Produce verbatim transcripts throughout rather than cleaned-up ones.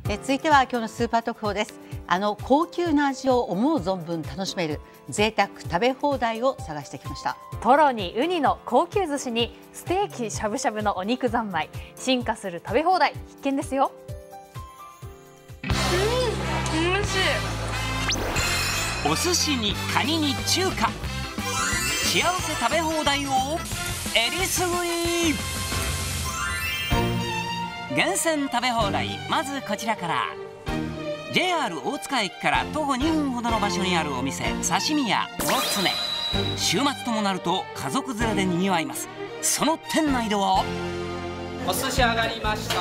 え続いては今日のスーパー特報です。あの高級な味を思う存分楽しめる贅沢食べ放題を探してきました。 トロにウニの高級寿司にステーキしゃぶしゃぶのお肉三昧、進化する食べ放題必見ですよ。 うん、美味しい。 お寿司にカニに中華、幸せ食べ放題をえりすぐり。厳選食べ放題、まずこちらから。 ジェイアール 大塚駅から徒歩にふんほどの場所にあるお店、刺身屋魚常。週末ともなると家族連れでにぎわいます。その店内ではお寿司上がりました。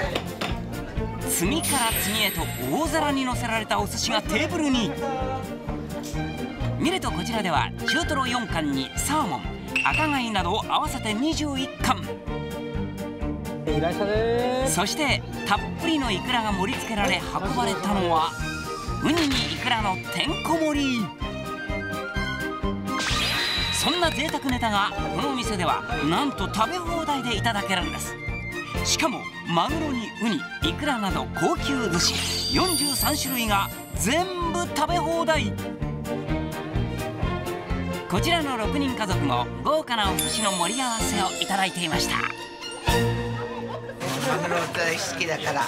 次から次へと大皿に乗せられたお寿司がテーブルに。見るとこちらでは中トロよんかんにサーモン、赤貝など合わせてにじゅういっかん。 いらっしゃい。 そしてたっぷりのイクラが盛り付けられ運ばれたのはウニにイクラのてんこ盛り。そんな贅沢ネタがこのお店ではなんと食べ放題でいただけるんです。しかもマグロにウニ、イクラなど高級寿司よんじゅうさんしゅるいが全部食べ放題。こちらのろくにん家族も豪華なお寿司の盛り合わせをいただいていました。 マグロ大好きだから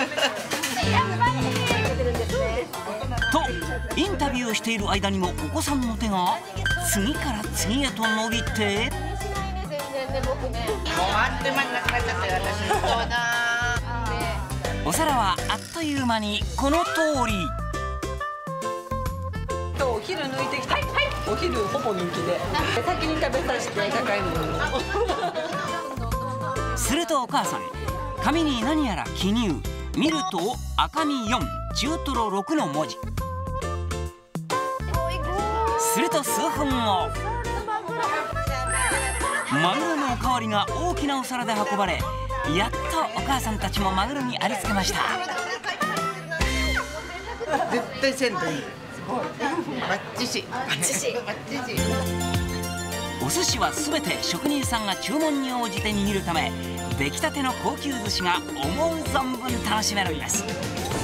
とインタビューをしている間にもお子さんの手が次から次へと伸びて、 もうあっという間になくなっちゃったよ、私のコーナー。 お皿はあっという間にこの通り。 お昼抜いてきた、はいはい、お昼ほぼ人気で先に食べさせて高いものするとお母さん、紙に何やら記入。見ると赤身よん、中トロろくの文字。すると数分後、マグロのおかわりが大きなお皿で運ばれ、やっとお母さんたちもマグロにありつけました。 絶対鮮度いい。バッチシバッチシバッチシ。 お寿司はすべて職人さんが注文に応じて握るため、出来たての高級寿司が思う存分楽しめるんです。こ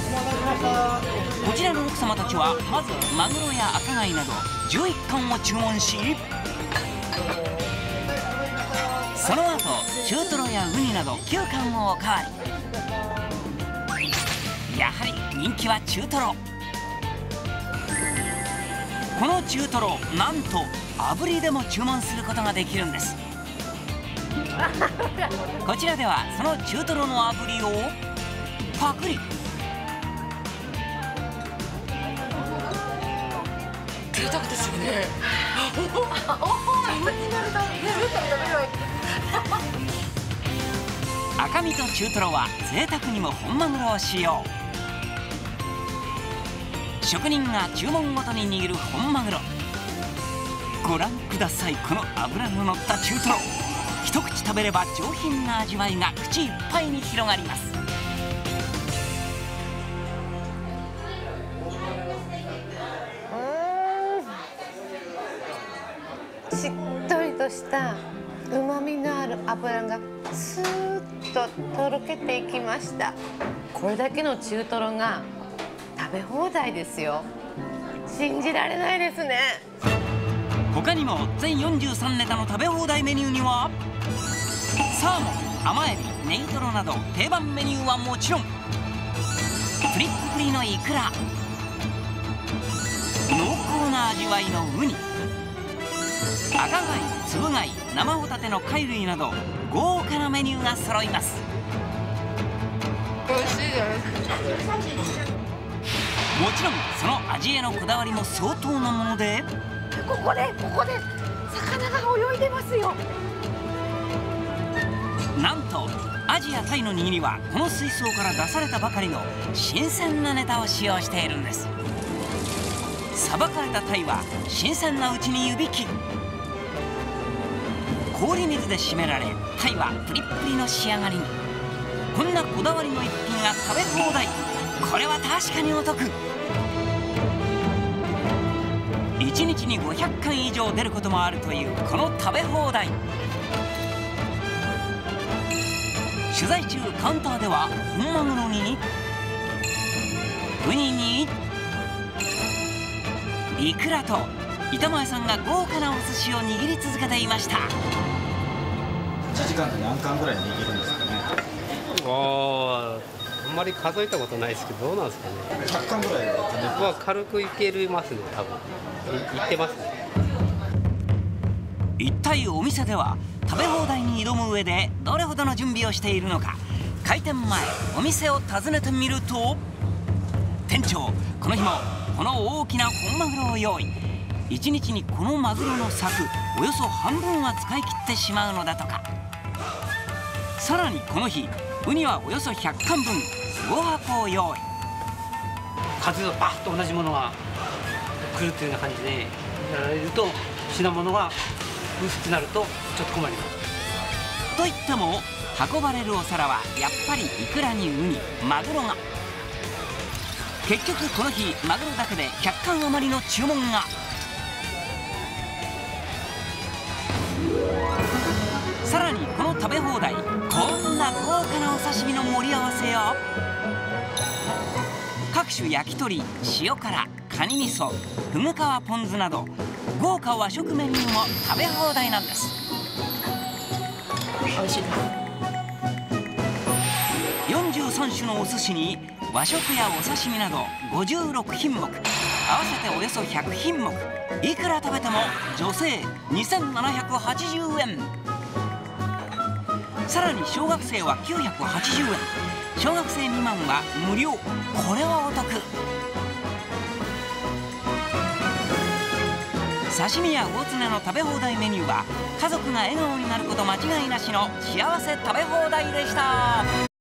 ちらの奥様たちはまずマグロや赤貝などじゅういっかんを注文し、その後中トロやウニなどきゅうかんをおかわり。やはり人気は中トロ。この中トロ、なんと炙りでも注文することができるんです。こちらではその中トロの炙りをパクリ。 贅沢ですよね。 赤身と中トロは贅沢にも本マグロを使用。職人が注文ごとに握る本マグロ。ご覧ください、この脂の乗った中トロ。一口食べれば上品な味わいが口いっぱいに広がります。 うん、しっとりとしたうまみのある脂がスーッととろけていきました。これだけの中トロが食べ放題ですよ。信じられないですね。 他にも全よんじゅうさんネタの食べ放題メニューにはサーモン、甘エビ、ネギトロなど定番メニューはもちろん、プリップリのイクラ、濃厚な味わいのウニ、赤貝、つぶ貝、生ホタテの貝類など豪華なメニューが揃います。 美味しいです。 もちろんその味へのこだわりも相当なもので、 ここでここで魚が泳いでますよ。 なんとアジやタイの握りはこの水槽から出されたばかりの新鮮なネタを使用しているんです。さばかれたタイは新鮮なうちに湯引き、氷水で締められ、タイはプリップリの仕上がりに。こんなこだわりの一品が食べ放題、これは確かにお得。いちにちにごひゃっかん以上出ることもあるというこの食べ放題。取材中カウンターでは本マグロにウニにイクラと板前さんが豪華なお寿司を握り続けていました。いちじかんで何貫ぐらい握るんですかね。 ああんまり数えたことないですけど、どうなんですかね。 ひゃっかんぐらいは食べまあ軽くいけますね、多分いいってますね。 一体お店では食べ放題に挑む上でどれほどの準備をしているのか。開店前お店を訪ねてみると、店長この日もこの大きな本マグロを用意。いちにちにこのマグロの柵およそ半分は使い切ってしまうのだとか。さらにこの日ウニはおよそひゃっかんぶんごはこを用意。 数がバッと同じものが来るというような感じでやられると、品物が薄くなるとちょっと困ります。 といっても運ばれるお皿はやっぱりイクラにウニ、マグロが。結局この日マグロだけでひゃっかん余りの注文が。さらにこの食べ放題、こんな豪華なお刺身の盛り合わせや各種焼き鳥、塩辛、カニ味噌、ふぐ皮ポン酢など豪華和食メニューも食べ放題なんです。 美味しいです。 よんじゅうさんしゅのお寿司に和食やお刺身などごじゅうろくひんもく、合わせておよそひゃくひんもく、いくら食べても女性にせんななひゃくはちじゅうえん。さらに小学生はきゅうひゃくはちじゅうえん、小学生未満は無料。これはお得。刺身や大詰めの食べ放題メニューは家族が笑顔になること間違いなしの幸せ食べ放題でした。